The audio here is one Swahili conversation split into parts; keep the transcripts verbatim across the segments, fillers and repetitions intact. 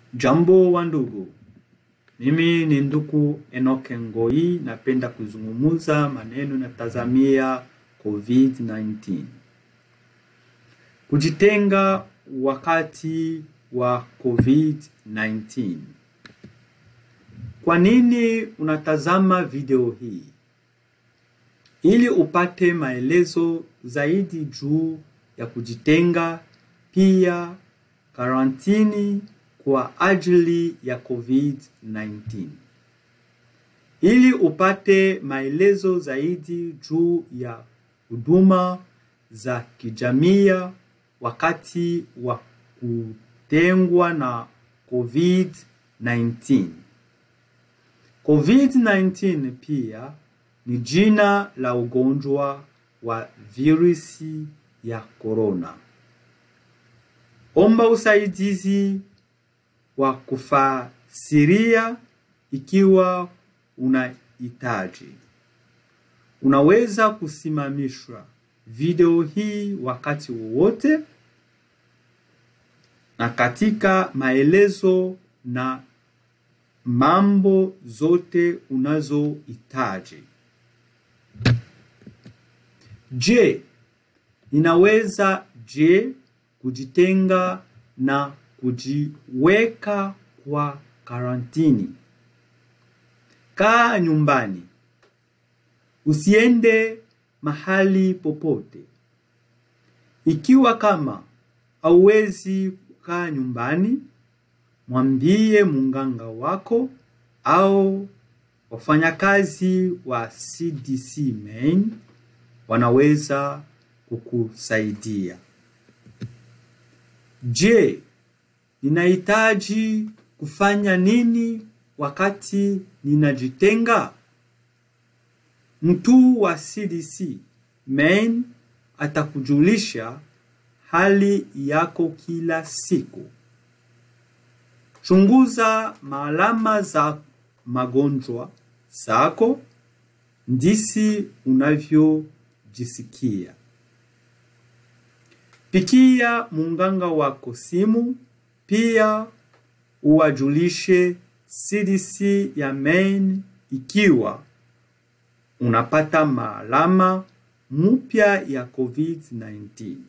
Jambo wa ndugu, mimi ni ndugu Enoke Ngoi, napenda kuzungumuza maneno na tazamia COVID nineteen. Kujitenga wakati wa COVID nineteen. Kwa nini unatazama video hii? Ili upate maelezo zaidi juu ya kujitenga, pia karantini kwa ajili ya COVID nineteen. Ili upate maelezo zaidi juu ya huduma za kijamii wakati wa kutengwa na COVID nineteen. COVID nineteen pia ni jina la ugonjwa wa virusi ya corona. Omba usaidizi wa kufasiria ikiwa unahitaji. Unaweza kusimamisha video hii wakati wowote na katika maelezo na mambo zote unazohitaji. Je, ninaweza je kujitenga na kujiweka kwa karantini? Kaa nyumbani. Usiende mahali popote. Ikiwa kama hauwezi kukaa nyumbani, mwambie munganga wako au wafanyakazi wa C D C Maine wanaweza kukusaidia. Je, ninahitaji kufanya nini wakati ninajitenga? Mtu wa C D C Maine atakujulisha hali yako kila siku. Chunguza maalama za magonjwa zako ndisi unavyojisikia. Pikia munganga wako simu, pia uwajulishe C D C ya Maine ikiwa unapata maalama mpya ya COVID nineteen.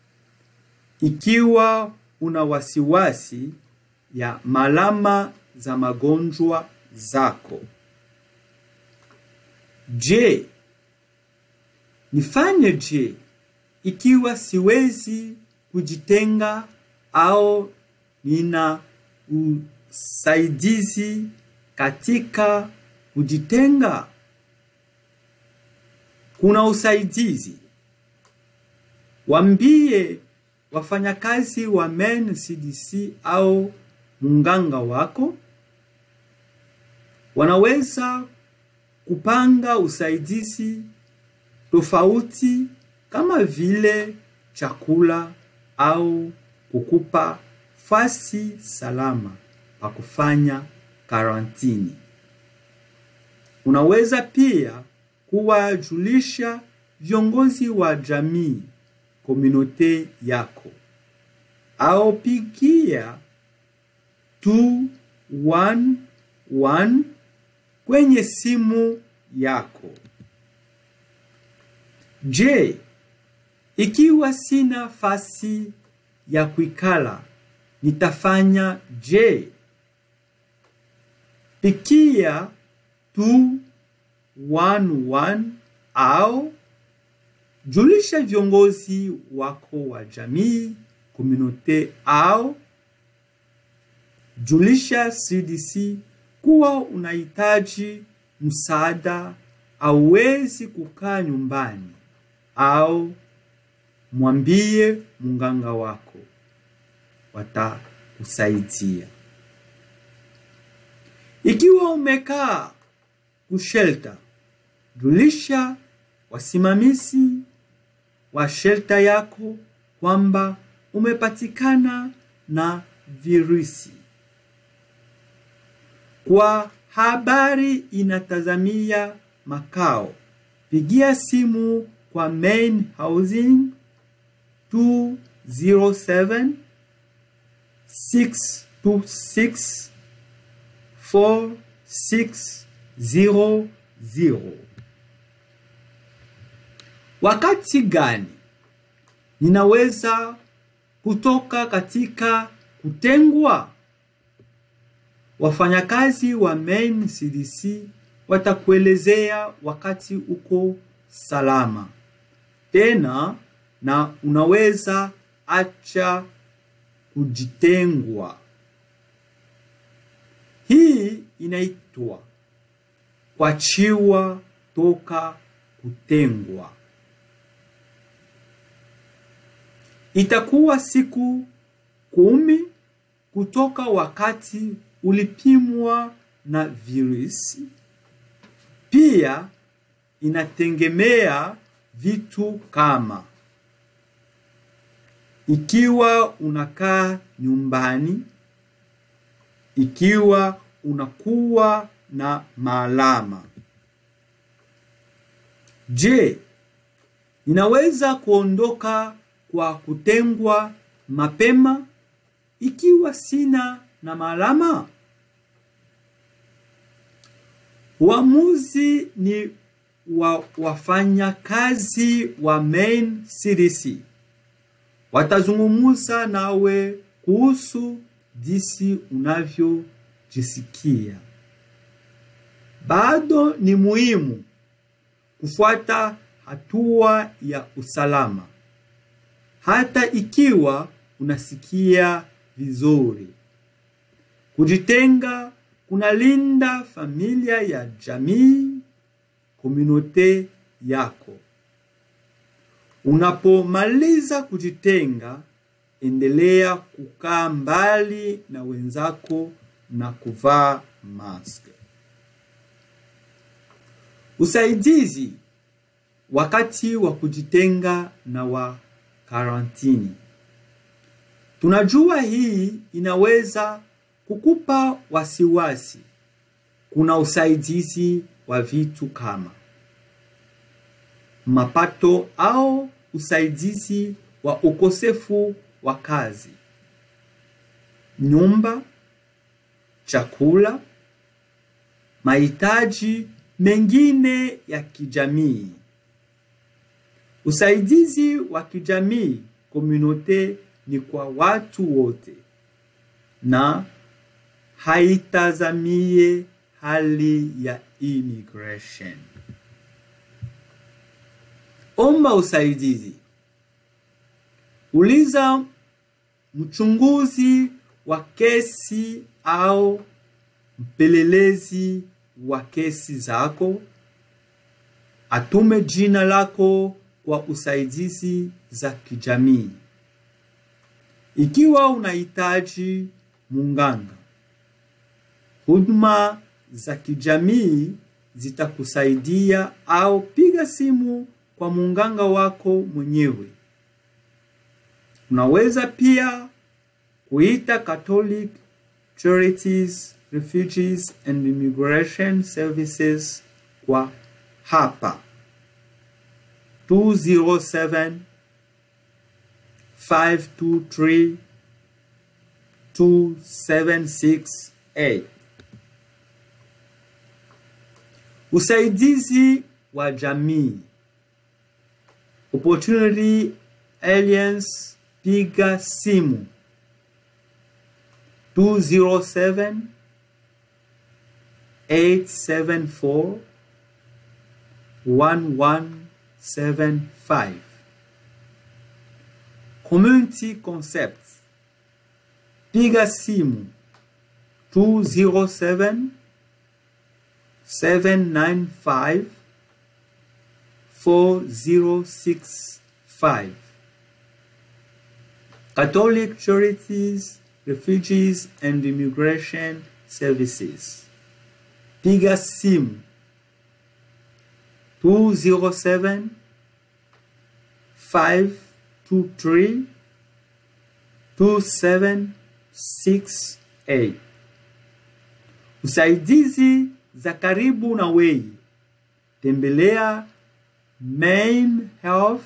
Ikiwa una wasiwasi ya maalama za magonjwa zako. Je, nifanye je ikiwa siwezi kujitenga au nina usaidizi katika kujitenga? Kuna usaidizi. Waambie wafanyakazi wa Maine C D C au munganga wako. Wanaweza kupanga usaidizi tofauti kama vile chakula au kukupa fasi salama pa kufanya karantini. Unaweza pia kuwajulisha viongozi wa jamii, komunote yako, au pigia two one one kwenye simu yako. Je, ikiwa sina fasi ya kuikala, nitafanya je? Pigia two one one au julisha viongozi wako wa jamii, komunote au julisha C D C kuwa unahitaji msaada, hauwezi kukaa nyumbani, au mwambie munganga wako, watakusaidia. Ikiwa umekaa kushelter, julisha wasimamizi wa shelter yako kwamba umepatikana na virusi. Kwa habari inatazamia makao, pigia simu kwa Maine Housing two zero seven six two six four six zero zero. Wakati gani ninaweza kutoka katika kutengwa? Wafanyakazi wa Maine C D C watakuelezea wakati uko salama. Tena na unaweza acha kujitengwa. Hii inaitwa kuachiwa toka kutengwa. Itakuwa siku kumi kutoka wakati ulipimwa na virusi. Pia inategemea vitu kama ikiwa unakaa nyumbani, ikiwa unakuwa na maalama. Je, ninaweza kuondoka kwa kutengwa mapema ikiwa sina na maalama? Uamuzi ni wa wafanyakazi wa Maine C D C. Watazungumza nawe kuhusu jinsi unavyojisikia. Bado ni muhimu kufuata hatua ya usalama, hata ikiwa unasikia vizuri. Kujitenga kunalinda familia ya jamii, komunote yako. Unapomaliza kujitenga, endelea kukaa mbali na wenzako na kuvaa mask. Usaidizi wakati wa kujitenga na wa karantini. Tunajua hii inaweza kukupa wasiwasi. Kuna usaidizi wa vitu kama mapato au usaidizi wa ukosefu wa kazi, nyumba, chakula, mahitaji mengine ya kijamii. Usaidizi wa kijamii, komunote, ni kwa watu wote na haitazamie hali ya immigration. Omba usaidizi. Uliza mchunguzi wa kesi au mpelelezi wa kesi zako. Atume jina lako kwa usaidizi za kijamii. Ikiwa unahitaji munganga, huduma za kijamii zitakusaidia, au piga simu kwa munganga wako mwenyewe. Unaweza pia kuita Catholic Charities, Refugees and Immigration Services kwa hapa two zero seven five two three two seven six eight. Usaidizi wa jamii. Opportunity Alliance, piga simu two zero seven eight seven four one one seven five. Community Concept, piga simu two zero seven seven nine five four zero six five. Catholic Charities, Refugees and Immigration Services, piga simu two zero seven five two three two seven six eight. Usaidizi za karibu na wewe. Tembelea maine health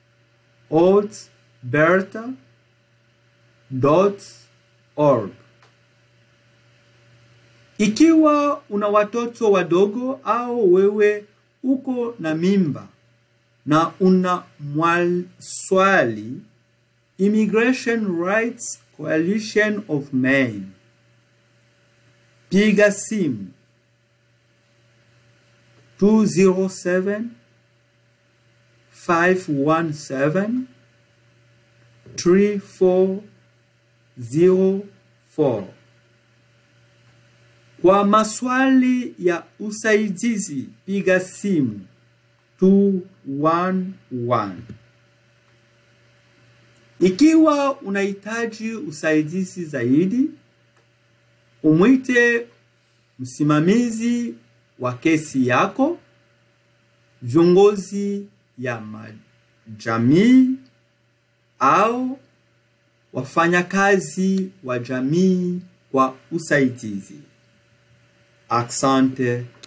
alberta dot org. Ikiwa una watoto wadogo au wewe uko na mimba na una swali, Immigration Rights Coalition of Maine, piga simu two zero seven, five one seven, three four zero four. Kwa maswali ya usaidizi, piga simu two one one. Ikiwa unahitaji usaidizi zaidi, umwite msimamizi wa kesi yako, viongozi ya jamii au wafanyakazi wa jamii kwa usaidizi. Asante.